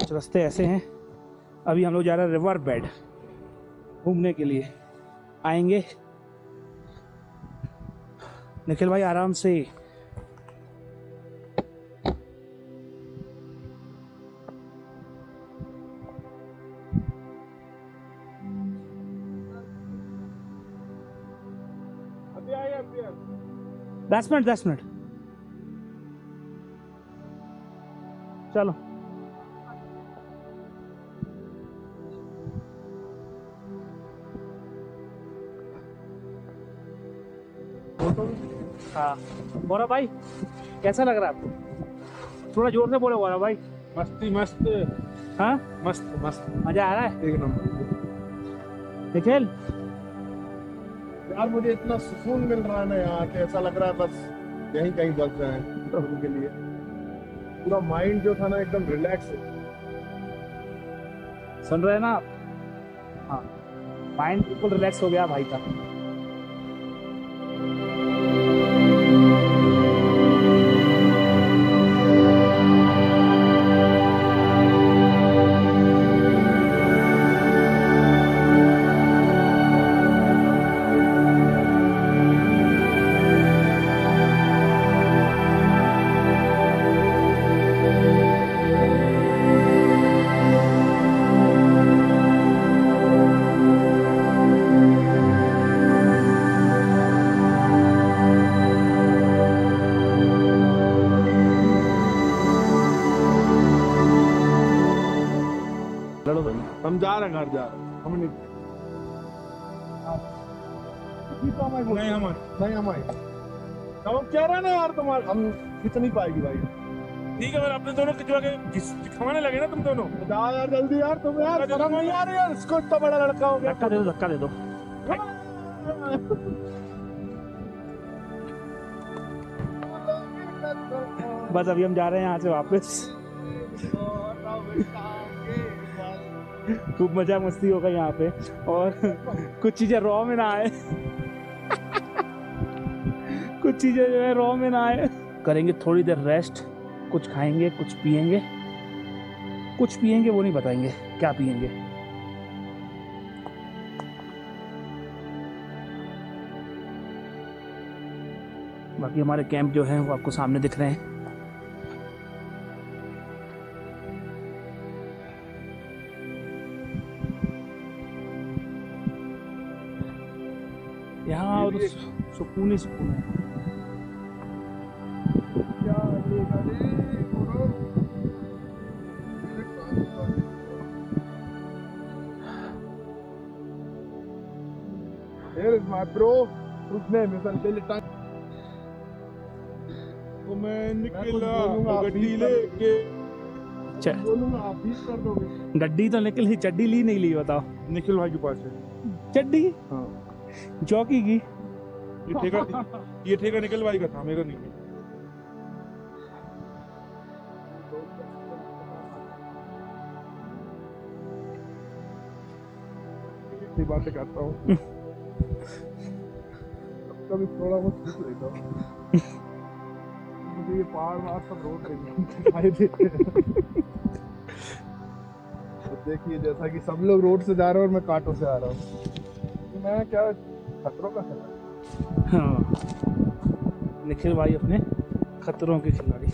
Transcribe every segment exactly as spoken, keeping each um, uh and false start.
कुछ रास्ते ऐसे हैं। अभी हम लोग जा रहे हैं रिवर बेड घूमने के लिए। आएंगे निखिल भाई आराम से। दस मिनट दस मिनट चलो। हाँ बोरा भाई कैसा लग रहा है आपको? थोड़ा जोर से बोलो बोरा भाई। मस्ती मस्त। हाँ मस्त मस्त मजा आ रहा है एक नंबर। निखिल। यार मुझे इतना सुकून मिल रहा है ना यहाँ के, ऐसा लग रहा है बस यहीं कहीं बस रहे हैं प्रभु के लिए। पूरा माइंड जो था ना एकदम रिलैक्स है। सुन रहे हैं ना आप? हाँ माइंड बिल्कुल रिलैक्स हो गया भाई का। हम जा रहे हैं घर जा रहे हैं। हम नहीं नहीं हम नहीं हम आए। हम कह रहे हैं ना यार तुम्हारे हम खींच नहीं पाएगी भाई। ठीक है, अपने दोनों खिंचवा के खवाने लगे ना तुम दोनों। जा यार जल्दी यार, तुम यार शर्म नहीं आ रही यार? इसको इतना बड़ा लड़का हो गया। धक्का दे दो धक्का दे दो। बस अभी हम जा रहे हैं यहाँ से वापस। खूब मजा मस्ती होगा यहाँ पे और कुछ चीजें रॉ में ना आए। कुछ चीजें जो है रॉ में ना आए। करेंगे थोड़ी देर रेस्ट, कुछ खाएंगे कुछ पिएंगे। कुछ पिएंगे वो नहीं बताएंगे क्या पिएंगे। बाकी हमारे कैंप जो है वो आपको सामने दिख रहे हैं। यहाँ और सुकून ही सुकून है। Here is my bro, whose name is until time. तो मैं निकला गड्डी लेके बोलूंगा आप भी कर दोगे। गड्डी तो निकल ही, चड्डी ली नहीं ली बताओ? निखिल भाई के पास है चड्डी। हाँ चौकी की। ये ठेका ये ठेका निखिल भाई का था, मेरा नहीं। इतनी बातें करता हूँ कभी थोड़ा बहुत खुश रहता हूँ। मुझे ये पहाड़ वहाड़ सब रोड दिखाई देते हैं। तो देखिए जैसा कि सब लोग रोड से जा रहे हैं और मैं कांटों से आ रहा हूँ, तो मैं क्या खतरों का खिलाड़ी। हाँ निखिल भाई अपने खतरों के खिलाड़ी।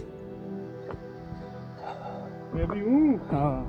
मैं भी हूँ। हाँ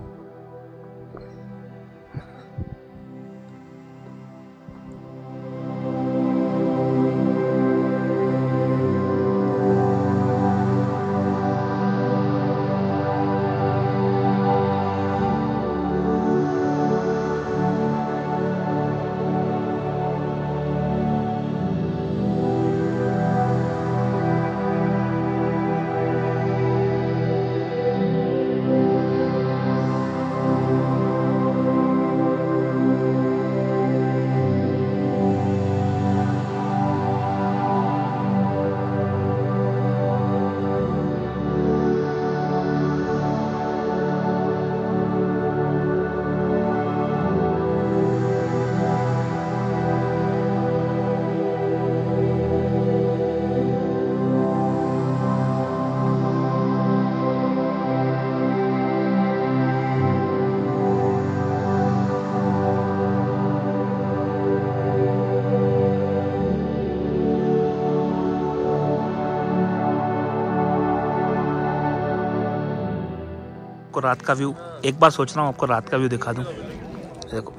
आपको रात का व्यू, एक बार सोच रहा हूँ आपको रात का व्यू दिखा दूँ। देखो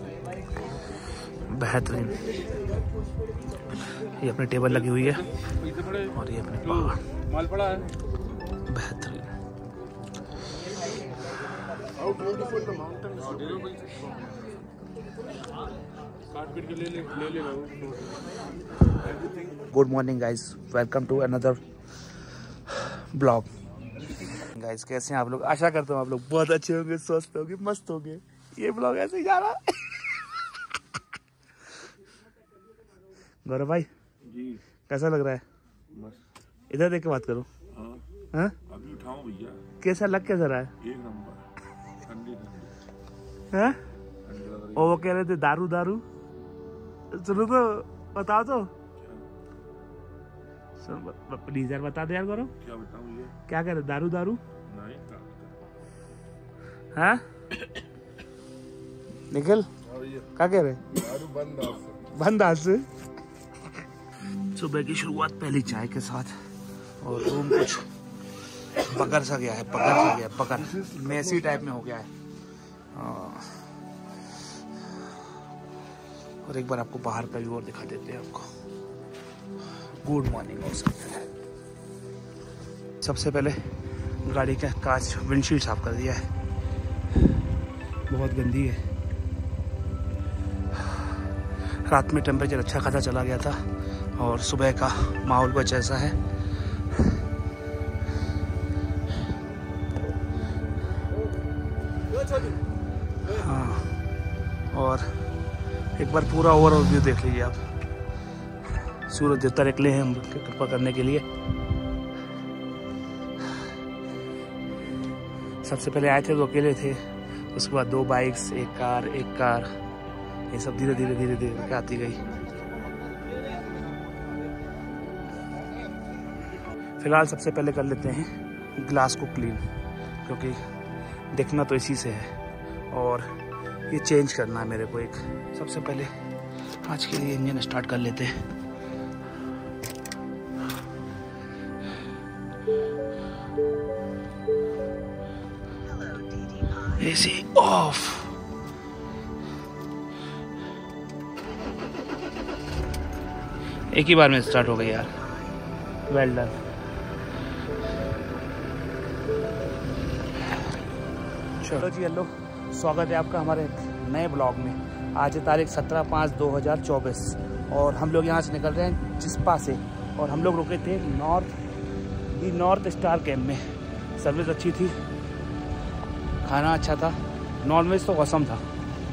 बेहतरीन, ये अपनी टेबल लगी हुई है और ये अपने पहाड़ बेहतरीन। Good morning guys, welcome to another blog. Guys कैसे हैं आप लोग? आशा करता हूँ आप लोग बहुत अच्छे होंगे, स्वस्थ होंगे, मस्त होंगे। ये ब्लॉग ऐसे ही जा रहा है। गौरव भाई जी, कैसा लग रहा है? मस्त। इधर देख के बात करो। हाँ अभी उठाऊं भैया। कैसा लग कैसा रहा है? एक नंबर, ठंडी ठंडी। हाँ और वो कह रहे थे दारू दारू, सुनो तो बताओ तो। प्लीज यार बता दे यार गौरव। क्या बताऊं ये? क्या कह रहे, दारू दारू? नहीं। हाँ निखिल क्या कह रहे? दारू बंद बंद आज से। सुबह की शुरुआत पहली चाय के साथ और रूम कुछ पकड़ सा गया है, पकड़ सा गया पकड़ मैसी टाइप में हो गया है। और एक बार आपको बाहर का व्यू और दिखा देते हैं आपको। गुड मॉर्निंग हो सकता है। सबसे पहले गाड़ी का कांच विंडशील्ड साफ कर दिया है, बहुत गंदी है। रात में टेम्परेचर अच्छा खासा चला गया था और सुबह का माहौल कुछ ऐसा है। हाँ और एक बार पूरा ओवरऑल व्यू देख लीजिए आप। सूरज देवता निकले हैं हम कृपा करने के लिए। सबसे पहले आए थे तो अकेले थे, उसके बाद दो बाइक्स, एक कार एक कार, ये सब धीरे धीरे धीरे धीरे आती गई। फिलहाल सबसे पहले कर लेते हैं ग्लास को क्लीन, क्योंकि देखना तो इसी से है और ये चेंज करना है मेरे को एक। सबसे पहले आज के लिए इंजन स्टार्ट कर लेते हैं। AC off. एक ही बार में स्टार्ट हो गई यार, वेल डन। चलो जी हेलो, स्वागत है आपका हमारे नए ब्लॉग में। आज है तारीख सत्रह पाँच दो हज़ार चौबीस और हम लोग यहाँ से निकल रहे हैं जिस्पा से और हम लोग रुके थे north the north star camp में। सर्विस अच्छी थी, खाना अच्छा था, नॉनवेज तो औसम था,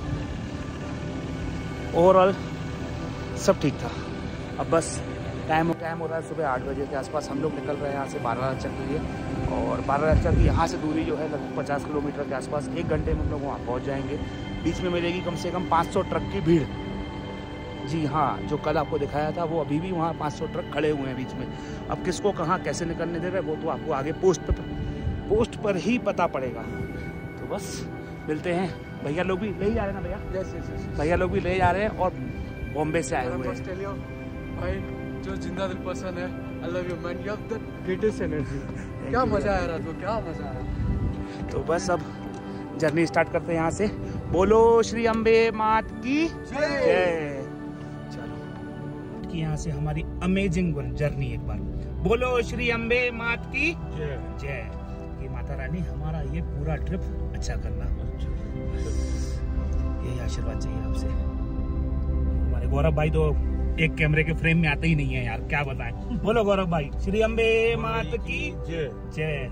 ओवरऑल सब ठीक था। अब बस टाइम टाइम हो रहा है सुबह आठ बजे के आसपास। हम लोग निकल रहे हैं यहाँ से बारह चक के लिए और बारह चक की यहाँ से दूरी जो है लगभग पचास किलोमीटर के आसपास। एक घंटे में हम लोग वहाँ पहुँच जाएंगे। बीच में मिलेगी कम से कम पाँच सौ ट्रक की भीड़। जी हाँ, जो कल आपको दिखाया था वो अभी भी वहाँ पाँच सौ ट्रक खड़े हुए हैं बीच में। अब किसको कहाँ कैसे निकलने दे रहे वो तो आपको आगे पोस्ट पर पोस्ट पर ही पता पड़ेगा। तो बस मिलते हैं। भैया लोग भी ले ही जा रहे हैं ना भैया? Yes yes yes. भैया लोग भी ले जा रहे हैं और बॉम्बे से आए हुए हैं। जो जिंदा दिल पसंद है, I love you man, you have the greatest energy. क्या मजा आया रात को, क्या मजा आया। तो बस अब जर्नी स्टार्ट करते हैं यहाँ से। बोलो श्री अम्बे मात की जय। चलो कि यहाँ से हमारी अमेजिंग जर्नी एक बार बोलो श्री अम्बे मात की जय जय। कि माता रानी हमारा ये पूरा ट्रिप अच्छा करना, यही आशीर्वाद चाहिए आपसे। हमारे गौरव भाई तो एक कैमरे के फ्रेम में आते ही नहीं है यार, क्या बताएं। बोलो गौरव भाई श्री अम्बे मात की जय जय।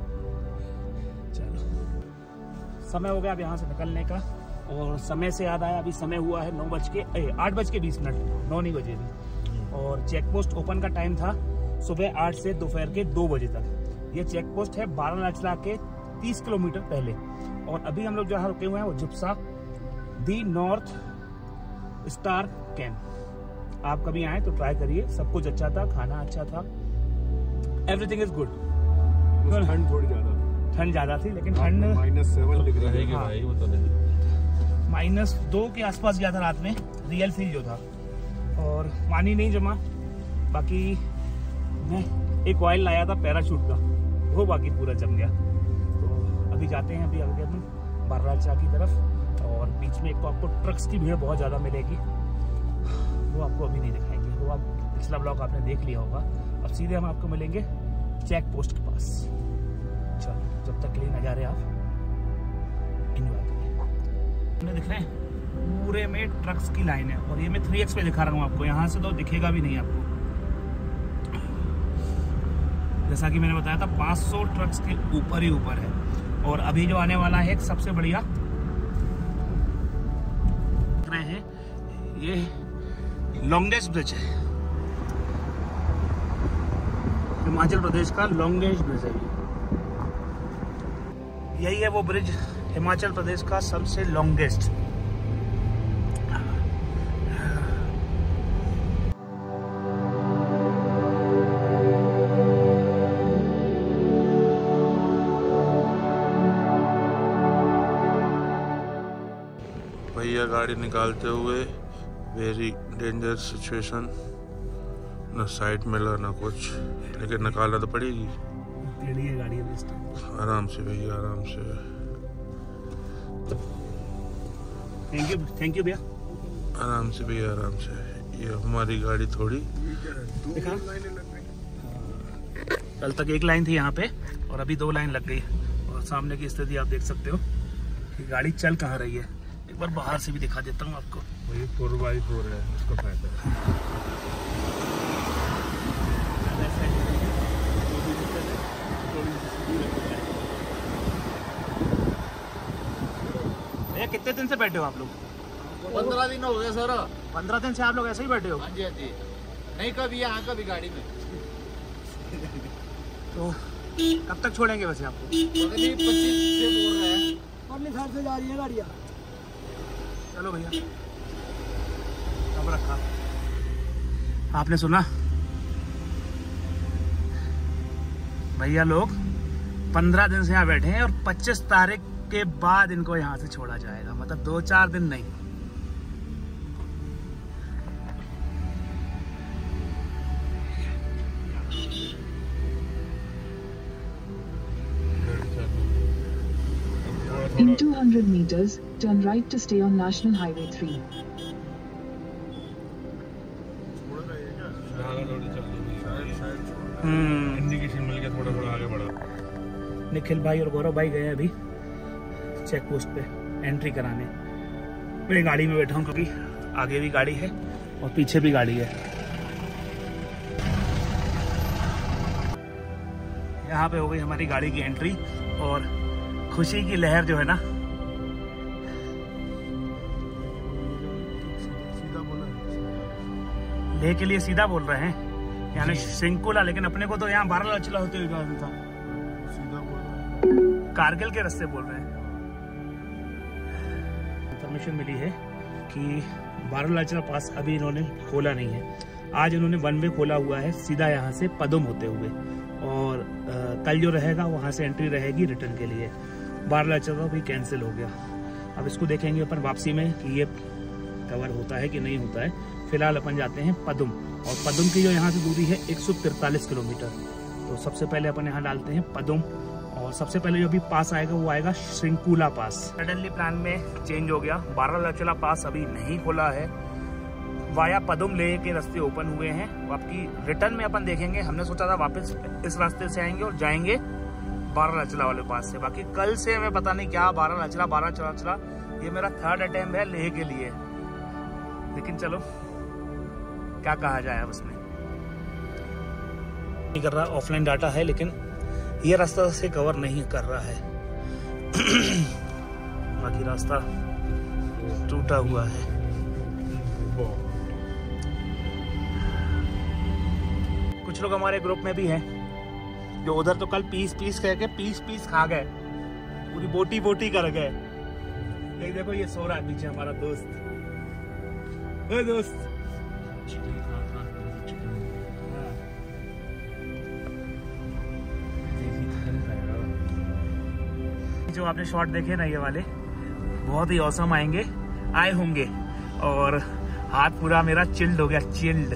चलो समय हो गया अब यहाँ से निकलने का और समय से याद आया, अभी समय हुआ है नौ बज के आठ बज के बीस मिनट, नौ नहीं बजे भी। और चेक पोस्ट ओपन का टाइम था सुबह आठ से दोपहर के दो बजे तक। ये चेक पोस्ट है बारालाचा के तीस किलोमीटर पहले। और अभी हम लोग जहाँ रुके हुए हैं वो जिप्सा दी नॉर्थ स्टार कैंप। आप कभी आए तो ट्राई करिए, सब कुछ अच्छा था, खाना अच्छा था, एवरीथिंग इज गुड। ठंड थोड़ी ज्यादा थी, ठंड ज्यादा थी लेकिन ठंड माइनस सेवन डिग्री रहेगी भाई, वो तो नहीं। माइनस दो के आसपास गया था रात में, रियल फील जो था। और पानी नहीं जमा, बाकी मैं एक ऑयल लाया था पैराशूट का, वो बाकी पूरा जम गया। तो अभी जाते हैं अभी आगे हम बारालाचा की तरफ, और बीच में एक तो आपको ट्रक्स की भीड़ बहुत ज़्यादा मिलेगी, वो आपको अभी नहीं दिखाएंगे, वो आप पिछला ब्लॉग आपने देख लिया होगा। अब सीधे हम आपको मिलेंगे चेक पोस्ट के पास। चलो जब तक के लिए नज़ारे आप एंजॉय करिए। हमें दिख रहे हैं पूरे में ट्रक्स की लाइन है, और ये मैं थ्री एक्स पे दिखा रहा हूँ आपको, यहाँ से तो दिखेगा भी नहीं आपको। जैसा कि मैंने बताया था पाँच सौ ट्रक्स के ऊपर ही ऊपर है, और अभी जो आने वाला है एक सबसे बढ़िया दिख रहे हैं, ये लॉन्गेस्ट ब्रिज है, हिमाचल प्रदेश का लॉन्गेस्ट ब्रिज है। यही है वो ब्रिज हिमाचल प्रदेश का सबसे लॉन्गेस्ट। भैया गाड़ी निकालते हुए, वेरी डेंजर सिचुएशन, ना साइड मिला ना कुछ, लेकिन निकालना तो पड़ेगी। टेढ़ी है गाड़ी अभी इस टाइम। आराम से भैया आराम से। थैंक यू थैंक यू भैया। आराम से भैया आराम से। ये हमारी गाड़ी थोड़ी देखा, कल तक एक लाइन थी यहाँ पे और अभी दो लाइन लग गई, और सामने की स्थिति आप देख सकते हो कि गाड़ी चल कहाँ रही है। एक बार बाहर से भी दिखा देता हूँ आपको। वही फोर बाई फोर है, उसका फायदा है। भैया कितने दिन से बैठे हो आप लोग? पंद्रह दिन हो गए सर। पंद्रह दिन से आप लोग ऐसे ही बैठे हो? हाँ जी हाँ जी, नहीं कभी यहाँ कभी गाड़ी में। तो कब तक छोड़ेंगे वैसे आपको? अगली पच्चीस से बोल रहे हैं, अपने हिसाब से जा रही है गाड़ियाँ। चलो भैया, कब रखा आपने सुना? भैया लोग पंद्रह दिन से यहाँ बैठे हैं और पच्चीस तारीख के बाद इनको यहाँ से छोड़ा जाएगा, मतलब दो चार दिन नहीं। In two hundred meters, turn right to stay on National Highway three. हम्म इंडिकेशन मिल गया, थोड़ा थोड़ा आगे बढ़ा। निखिल भाई और गौरव भाई गए अभी चेक पोस्ट पे एंट्री कराने। मैं गाड़ी में बैठा हूँ क्योंकि आगे भी गाड़ी है और पीछे भी गाड़ी है। यहाँ पे हो गई हमारी गाड़ी की एंट्री, और खुशी की लहर जो है ना, लेह के लिए सीधा बोल रहे हैं, यानी सिंकुला, लेकिन अपने को तो यहाँ बारालाचा होते हुए जाना था, कारगिल के रास्ते बोल रहे हैं। इंफॉर्मेशन मिली है कि बारालाचा पास अभी इन्होंने खोला नहीं है। आज इन्होंने वन वे खोला हुआ है सीधा यहाँ से पदुम होते हुए, और आ, कल जो रहेगा वहाँ से एंट्री रहेगी रिटर्न के लिए। बारालाचा तो अभी कैंसिल हो गया। अब इसको देखेंगे अपन वापसी में कि ये कवर होता है कि नहीं होता है। फिलहाल अपन जाते हैं पदुम, और पदुम की जो यहाँ से दूरी है एक सौ तिरतालीस किलोमीटर। तो सबसे पहले अपन यहाँ डालते हैं पदुम, और सबसे पहले जो भी पास आएगा वो आएगा सिंकुला पास। सडनली प्लान में चेंज हो गया, बारालाचा पास अभी नहीं खोला है, वाया पदुम लेह के रास्ते ओपन हुए हैं। आपकी रिटर्न में अपन देखेंगे, हमने सोचा था वापस इस रास्ते से आएंगे और जाएंगे बारालाचा वाले पास से। बाकी कल से हमें पता नहीं क्या बारालाचा बारालाचा, ये मेरा थर्ड अटेम्प्ट है लेह के लिए, लेकिन चलो क्या कहा जाए अब उसमें। नहीं कर रहा, ऑफलाइन डाटा है, लेकिन ये रास्ता से कवर नहीं कर रहा है। बाकी रास्ता टूटा हुआ है। कुछ लोग हमारे ग्रुप में भी हैं जो उधर तो कल पीस पीस कह के पीस पीस खा गए, पूरी बोटी बोटी कर गए। देख देखो ये सो रहा है पीछे हमारा दोस्त। ओए दोस्त, जो आपने शॉट देखे ना ये वाले, बहुत ही औसम आएंगे आए होंगे, और हाथ पूरा मेरा चिल्ड हो गया, चिल्ड,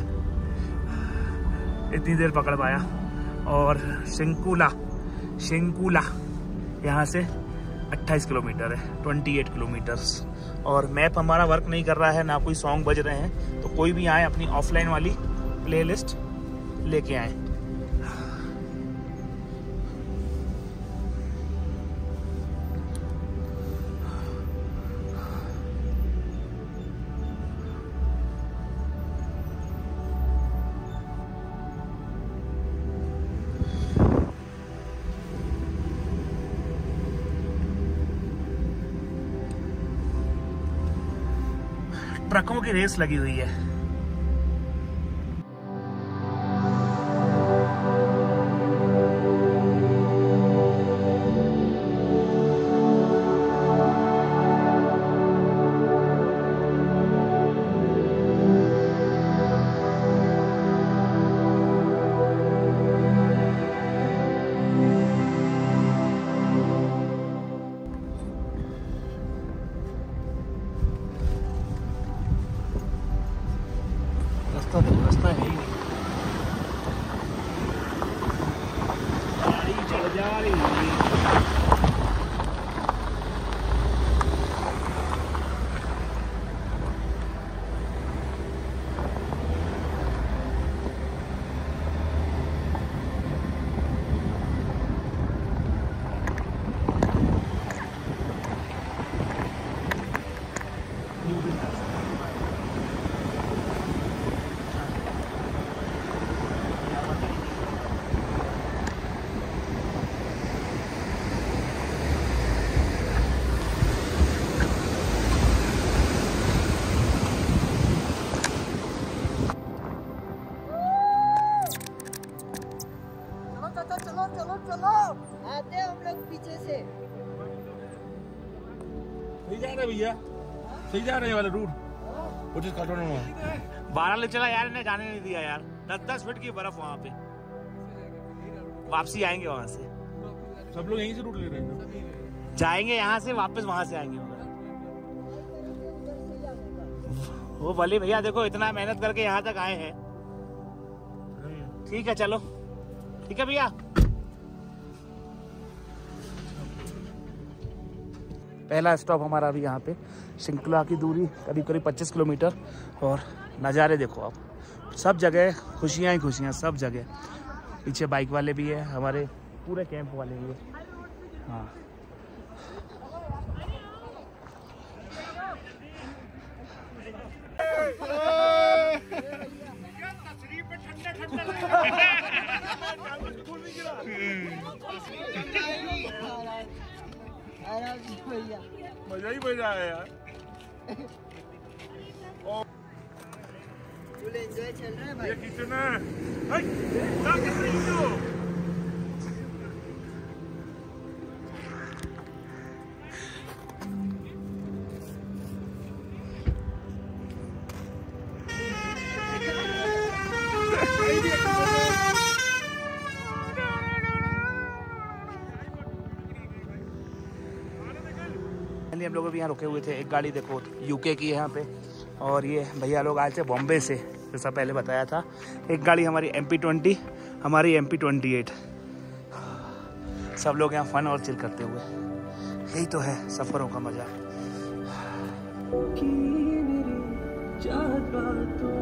इतनी देर पकड़ पाया। और सिंकुला सिंकुला यहाँ से अट्ठाईस किलोमीटर है, अट्ठाईस किलोमीटर्स। और मैप हमारा वर्क नहीं कर रहा है, ना कोई सॉन्ग बज रहे हैं, तो कोई भी आए अपनी ऑफलाइन वाली प्लेलिस्ट लेके आए। ट्रकों की रेस लगी हुई है। रास्ता देखो, रास्ता है ही नहीं, गाड़ी चढ़ जा रही है। चलो चलो चलो, आते हैं हम लोग पीछे से। सही जा रहे भैया, सही जा रहे वाला रूट। वो जिस काटो ना बारह ले चला यार, इन्हें जाने नहीं दिया यार। दस दस फीट की बर्फ वहाँ पे, वापसी आएंगे वहाँ से। सब लोग यहीं से रूट ले रहे हैं, जाएंगे यहाँ से वापस वहाँ से आएंगे। वो भले भैया देखो इतना मेहनत करके यहाँ तक आए हैं। ठीक है चलो, ठीक है भैया। पहला स्टॉप हमारा अभी यहाँ पे, श्रृंखला की दूरी करीब करीब पच्चीस किलोमीटर। और नज़ारे देखो आप, सब जगह खुशियाँ ही खुशियाँ, सब जगह। पीछे बाइक वाले भी है, हमारे पूरे कैंप वाले भी है। हाँ मजा ही मजा आया यार। फुल एंजॉय चल रहा है भाई। ये किचन है, हाय क्या कर रही हो? हम लोग भी यहाँ रुके हुए थे। एक गाड़ी देखो यूके की है यहाँ पे, और ये भैया लोग आए थे बॉम्बे से, जैसा पहले बताया था। एक गाड़ी हमारी एम पी ट्वेंटी, हमारी एम पी ट्वेंटी एट। सब लोग यहाँ फन और चिल करते हुए, यही तो है सफ़रों का मज़ा।